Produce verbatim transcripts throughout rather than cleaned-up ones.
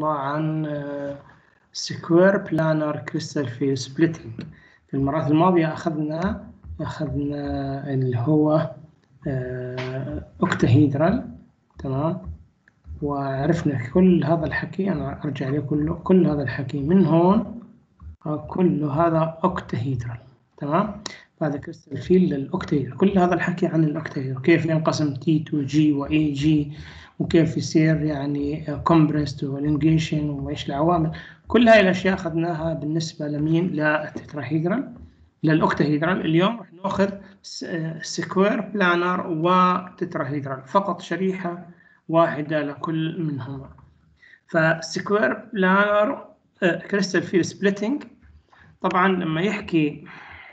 الله عن سكوير بلانر كريستال فيل سبليتنج. في المرات الماضية أخذنا أخذنا اللي هو أوكتاهيدرال، تمام، وعرفنا كل هذا الحكي. أنا أرجع ليه كله كل هذا الحكي من هون، كل هذا أوكتاهيدرال، تمام. هذا كريستال فيل للأوكتاهيدرال، كل هذا الحكي عن الأوكتاهيدرال، وكيف ينقسم تي تو جي وإي جي، وكيف يصير يعني كومبريست والانجيشن وايش العوامل. كل هاي الاشياء اخذناها بالنسبه لمين؟ للتتراهيدرال، للاوكتاهيدرال. اليوم رح ناخذ سكوير بلانر وتتراهيدرال، فقط شريحه واحده لكل منهما. فالسكوير بلانر كريستال فيل سبليتنج، طبعا لما يحكي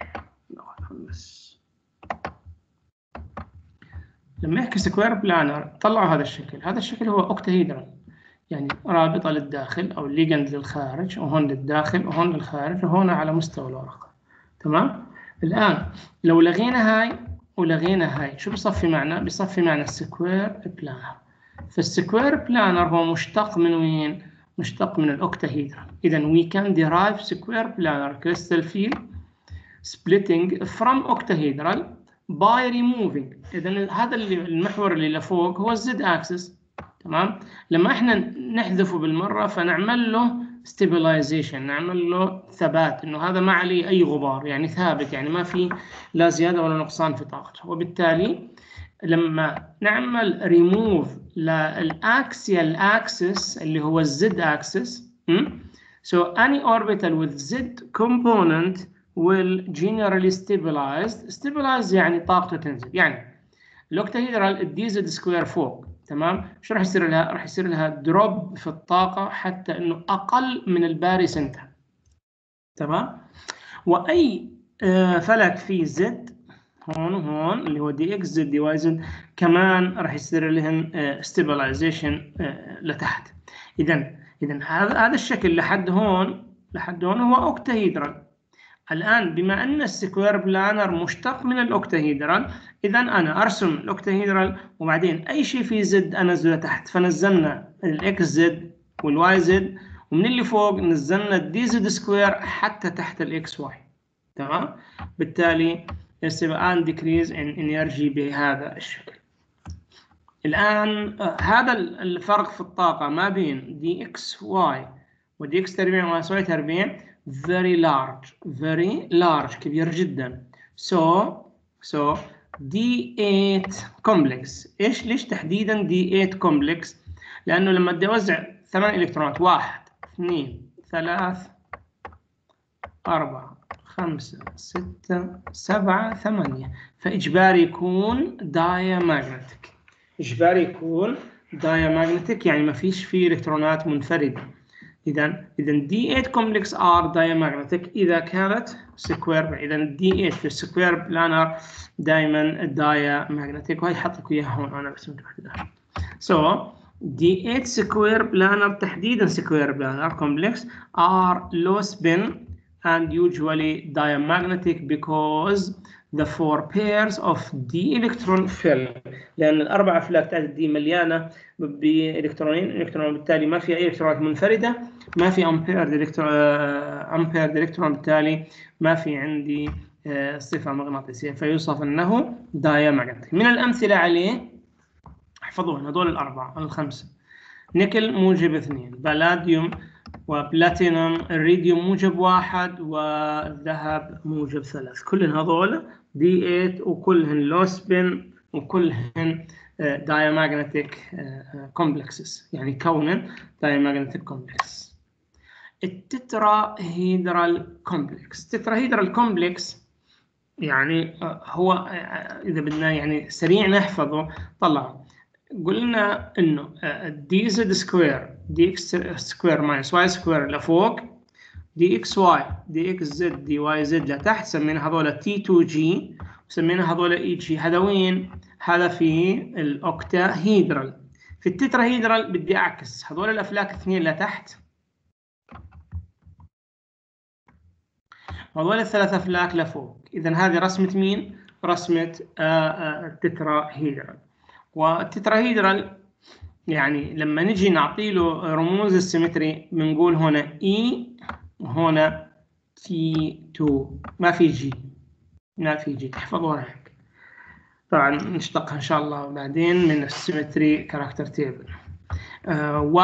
لما يحكي سكوير بلانر طلعوا هذا الشكل. هذا الشكل هو اوكتاهيدرال، يعني رابطة للداخل أو الليجند للخارج، وهون للداخل وهون للخارج وهون على مستوى الورقة، تمام. الآن لو لغينا هاي ولغينا هاي شو بصفي معنا؟ بصفي معنا السكوير بلانر. فالسكوير بلانر هو مشتق من وين؟ مشتق من الأوكتاهيدرال. إذا we can derive square planar crystal field splitting from octahedral by removing. إذا هذا المحور اللي لفوق هو الزد اكسس، تمام. لما احنا نحذفه بالمره فنعمل له stabilization، نعمل له ثبات، انه هذا ما عليه اي غبار، يعني ثابت، يعني ما في لا زياده ولا نقصان في طاقته. وبالتالي لما نعمل remove للاكسيال اكسس اللي هو الزد اكسس، so any orbital with z component will generally stabilized. stabilized يعني طاقته تنزل. يعني الاوكتاهيدرال الدي زد سكوير فوق، تمام. شو راح يصير لها؟ راح يصير لها دروب في الطاقه حتى انه اقل من الباري سنتر، تمام. واي آه فلك فيه زد هون وهون اللي هو دي اكس زد دي واي زد كمان راح يصير لهم ستيبلايزيشن آه آه لتحت. اذا اذا هذا هذا الشكل لحد هون لحد هون هو اوكتاهيدرال. الآن بما أن السكوير بلانر مشتق من الأوكتاهيدرال، إذا أنا أرسم الأوكتاهيدرال وبعدين أي شيء في زد أنزله تحت. فنزلنا الإكس زد والواي زد، ومن اللي فوق نزلنا الدي زد سكوير حتى تحت الإكس واي، تمام. بالتالي يصير الآن decrease in energy بهذا الشكل. الآن هذا الفرق في الطاقة ما بين دي إكس واي ودي إكس تربيع وواي سواي تربيع very large very large كبير جدا. so so دي ثمانية complex. ايش ليش تحديدا دي ثمانية complex؟ لانه لما بدي اوزع ثمان الكترونات، واحد اثنين ثلاث أربعة خمسة ستة سبعة ثمانية، فإجباري يكون diamagnetic. إجباري يكون diamagnetic يعني ما فيش فيه إلكترونات منفردة. إذا إذا دي ثمانية complex are diamagnetic إذا كانت سكوير. إذا دي ثمانية في السكوير بلانر دائما diamagnetic، وهي حط لك إياها هون أنا بس متأكد. so دي ثمانية سكوير بلانر تحديدا سكوير بلانر complex are low spin and usually diamagnetic because the four pairs of d electron fill، لأن الأربع أفلاك تاعت دي مليانة بإلكترونين إلكترون، بالتالي ما في أي إلكترونات منفردة، ما في أمبير إلكترون أمبير إلكترون، بالتالي ما في عندي صفة مغناطيسية، فيوصف أنه diamagnetic. من الأمثلة عليه احفظوهم هذول الأربعة الخمسة: نيكل موجب اثنين، بلاديوم وبلاتينوم، الريديوم موجب واحد، والذهب موجب ثلاث. كلهن هذول دي ثمانية وكلهن لو سبين وكلهن diamagnetic complexes، يعني كونن diamagnetic complex. التتراهيدرال كومبلكس. التتراهيدرال كومبلكس يعني هو إذا بدنا يعني سريع نحفظه، طلع قلنا إنه دي زد سكوير دي إكس سكوير ماينس واي سكوير لفوق، دي إكس واي دي إكس زد دي واي زد لتحت، سمينا هذول تي تو جي وسمينا هذول إي جي. هذا وين؟ هذا في الأوكتاهيدرال. في التتراهيدرال بدي أعكس هذول الأفلاك اثنين لتحت، وهذول الثلاث أفلاك لفوق. إذا هذه رسمة مين؟ رسمة التتراهيدرال. والتتراهيدرال يعني لما نجي نعطي له رموز السيمتري بنقول هنا E وهنا تي تو، ما في جي، ما في جي، تحفظوها هيك. طبعا نشتقها ان شاء الله بعدين من السيمتري كاركتر تيبل. و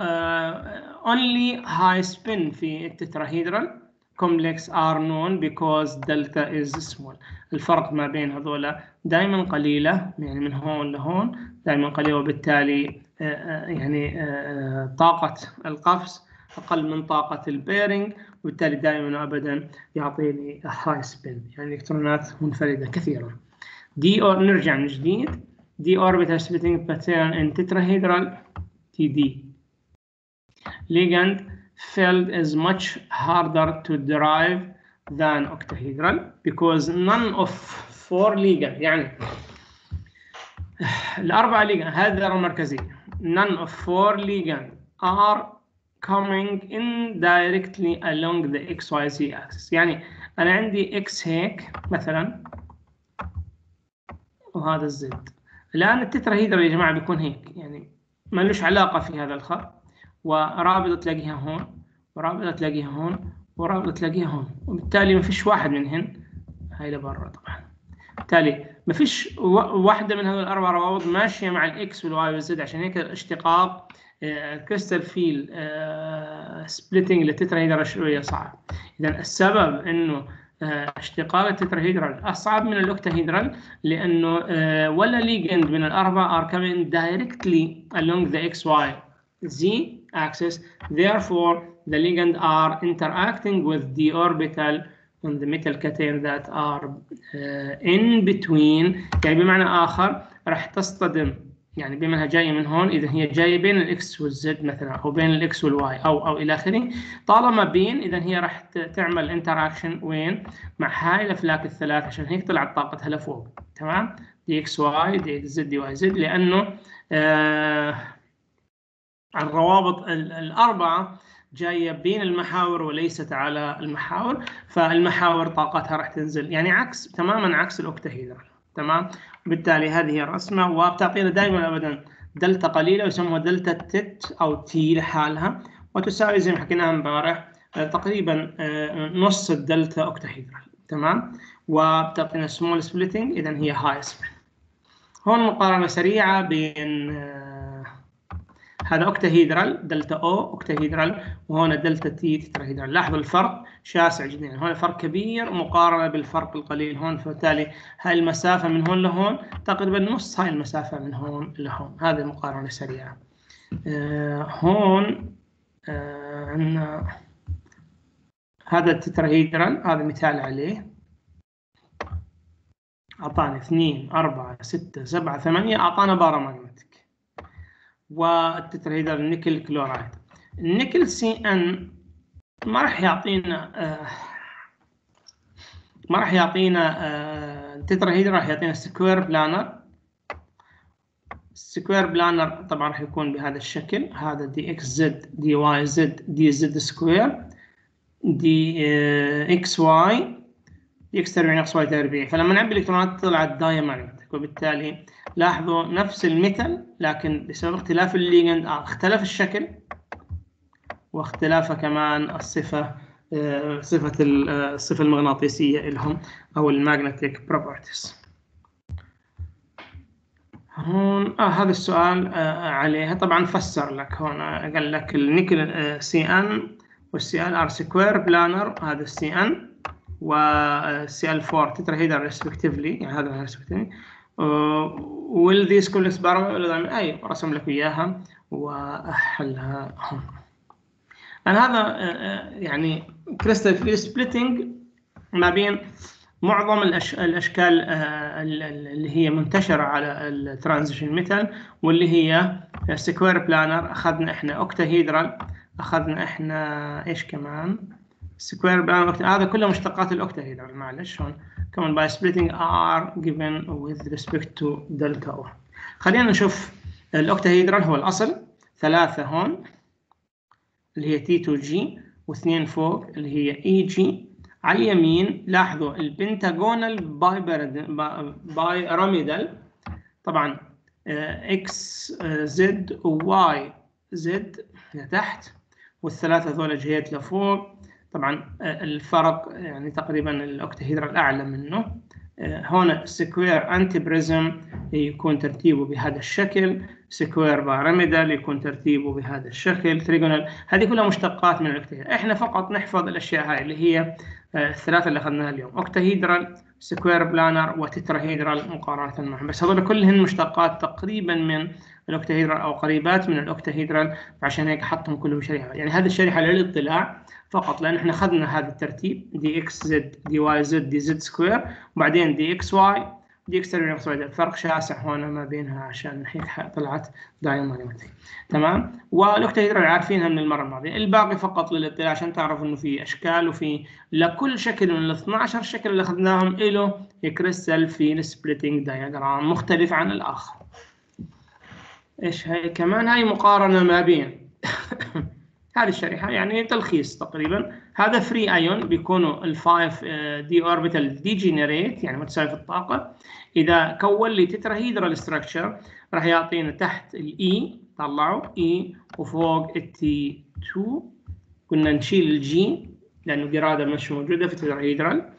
only high spin في التتراهيدرال complex are known because delta is small. الفرق ما بين هذولا دائما قليلة، يعني من هون لهون دائما قليلة، وبالتالي يعني طاقة القفز أقل من طاقة البيرنج، وبالتالي دائما وأبدا يعطيني high spin، يعني إلكترونات منفردة كثيرة. دي أور نرجع من جديد. دي orbital splitting pattern in tetrahedral T D ligand field is much harder to derive than octahedral because none of four ligand، يعني الأربعة ligand هذا المركزية none of four ligand are coming in directly along the إكس واي زد axis. يعني أنا عندي X هيك مثلا وهذا الزد. الآن التتراهيدرال يا جماعة بيكون هيك، يعني ما لوش علاقة في هذا الخط، ورابطة تلاقيها هون، ورابطة تلاقيها هون، ورابطة تلاقيها هون، وبالتالي ما فيش واحد منهن هاي لبرا طبعا. بالتالي ما فيش واحدة من هذول الأربع روابط ماشية مع الإكس والواي والزد، عشان هيك الاشتقاق الكريستال فيل سبليتنج للتتراهيدرال شوية صعب. إذا السبب إنه اشتقاق التتراهيدرال أصعب من الأوكتاهيدرال لأنه ولا ليجند من الأربعة are coming directly along the إكس واي زد axis, therefore the ligand are interacting with the orbital on the metal cation that are uh, in between. يعني بمعنى آخر راح تصطدم، يعني بما انها جايه من هون، اذا هي جايه بين الاكس والزد مثلا، او بين الاكس والواي، او او الى اخره، طالما بين اذا هي راح تعمل انتراكشن وين؟ مع هاي الافلاك الثلاث، عشان هيك طلعت طاقتها لفوق. تمام؟ دي اكس واي دي اكس زد دي واي زد، لانه آه الروابط الاربعه جايه بين المحاور وليست على المحاور، فالمحاور طاقتها راح تنزل، يعني عكس تماما عكس الاوكتاهيدرال. تمام؟ بالتالي هذه هي الرسمه، وبتعطينا دائما ابدا دلتا قليله يسموها دلتا تت او تي لحالها، وتساوي زي ما حكيناها امبارح تقريبا نص الدلتا اوكتاهيدرال. تمام؟ وبتعطينا سمول سبليتنج، اذا هي هاي سبليت. هون مقارنه سريعه بين هذا اوكتاهيدرال دلتا او اوكتاهيدرال، وهنا دلتا تي تتراهيدرال. لاحظوا الفرق شاسع جدا، يعني هون فرق كبير مقارنه بالفرق القليل هون، فبالتالي هاي المسافه من هون لهون تقريبا نص هاي المسافه من هون لهون. هذه مقارنه سريعه. آه هون آه عندنا هذا التتراهيدرال، هذا مثال عليه، اعطانا اثنين أربعة ستة سبعة ثمانية، اعطانا بارامagnetic. والتتراهيدرال النيكل كلورايد، النيكل سي ان ما راح يعطينا آه ما راح يعطينا آه التتراهيدرال راح يعطينا سكوير بلانر. السكوير بلانر طبعا راح يكون بهذا الشكل، هذا دي اكس زد دي واي زد دي زد سكوير دي آه اكس واي دي اكس تربيع ناقص واي تربيع. فلما نعبي الالكترونات طلعت دايمagnetic، وبالتالي لاحظوا نفس المثل لكن بسبب اختلاف الليجند اختلف الشكل، واختلاف كمان الصفة صفة الصفة المغناطيسية لهم أو المagnetic properties. هون آه هذا السؤال آه عليها طبعا فسر لك هون، قال لك النيكل سي ان والسي ال ار سكوير بلانر، هذا السي ان والسي ال أربعة تتراهيدرال respectively، يعني هذا respectively. will these complex parameters أي رسم لك إياها وأحلها هون. أنا هذا يعني كريستال فيل سبليتنج ما بين معظم الأش... الأشكال اللي هي منتشرة على الترانزيشن ميتال، واللي هي سكوير بلانر، أخذنا إحنا أوكتاهيدرال، أخذنا إحنا إيش كمان سكوير بلانر، هذا كله مشتقات الأوكتاهيدرال. معلش هون كمان by splitting are given with respect to delta O. خلينا نشوف الأوكتاهيدرال هو الأصل، ثلاثة هون اللي هي تي تو جي، واثنين فوق اللي هي اي جي. على اليمين لاحظوا البنتاغونال باي بيراميدال، طبعا اكس زد وواي زد لتحت، والثلاثة ذولا جهات لفوق. طبعا الفرق يعني تقريبا الاوكتاهيدرال اعلى منه. هنا سكوير انتي بريزم يكون ترتيبه بهذا الشكل، سكوير باراميدال يكون ترتيبه بهذا الشكل، تريجونال، هذه كلها مشتقات من الاوكتاهيدرال. احنا فقط نحفظ الاشياء هاي اللي هي الثلاثه اللي اخذناها اليوم، اوكتاهيدرال، سكوير بلانر، وتتراهيدرال مقارنه معهم، بس هذول كلهن مشتقات تقريبا من الاوكتاهيدرال او قريبات من الاوكتاهيدرال، فعشان هيك حطهم كلهم شريحه. يعني هذه الشريحه للاطلاع فقط، لان احنا اخذنا هذا الترتيب دي اكس زد دي واي زد دي زد سكوير، وبعدين دي اكس واي دي اكس تربيع اكس واي. الفرق شاسع هنا ما بينها عشان هيك طلعت دايماليمتري. تمام. والاوكتاهيدرال عارفينها من المره الماضيه، الباقي فقط للاطلاع عشان تعرفوا انه في اشكال، وفي لكل شكل من ال اثني عشر شكل اللي اخذناهم له كريستال في السبليتنج دايجرام مختلف عن الاخر. ايش هاي كمان؟ هاي مقارنه ما بين هذه الشريحه، يعني تلخيص تقريبا. هذا فري ايون بيكونوا الفايف دي اوربيتال ديجينيريت يعني متساوي في الطاقه. اذا كون لي تتراهيدرال ستراكشر راح يعطينا تحت الاي، طلعوا اي، وفوق التي اثنين. كنا نشيل الجي لانه جراده مش موجوده في التتراهيدرال.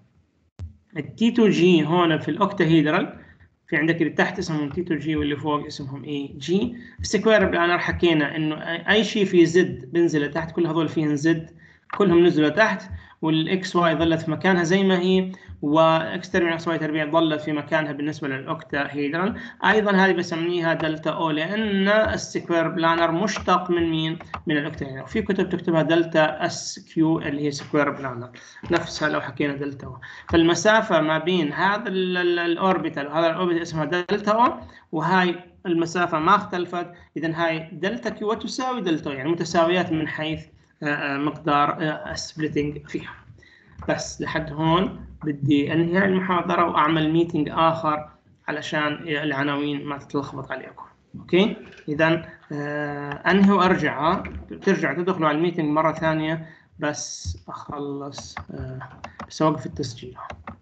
التي اثنين جي هون في الاوكتاهيدرال، في عندك اللي تحت اسمهم تي اثنين جي واللي فوق اسمهم اي جي. السكوير بلانر حكينا انه اي شيء في زد بنزل لتحت، كل هذول فيهم زد كلهم نزلوا تحت، والاكس واي ظلت في مكانها زي ما هي، واكس تربيع اكس واي تربيع ظلت في مكانها بالنسبه للاوكتاهيدرال. ايضا هذه بسميها دلتا او لان السكوير بلانر مشتق من مين؟ من الاوكتاهيدرال. في كتب تكتبها دلتا اس كيو اللي هي سكوير بلانر، نفسها لو حكينا دلتا او. فالمسافه ما بين هذا الاوربيتال وهذا الاوربيتال اسمها دلتا او، وهاي المسافه ما اختلفت، اذا هاي دلتا كيو تساوي دلتا او، يعني متساويات من حيث مقدار السبليتنج فيها. بس لحد هون بدي انهي المحاضره واعمل ميتنج اخر علشان العناوين ما تتلخبط عليكم. اوكي، اذا انهي وارجع، ترجع تدخلوا على الميتنج مره ثانيه، بس اخلص بس اوقف التسجيل.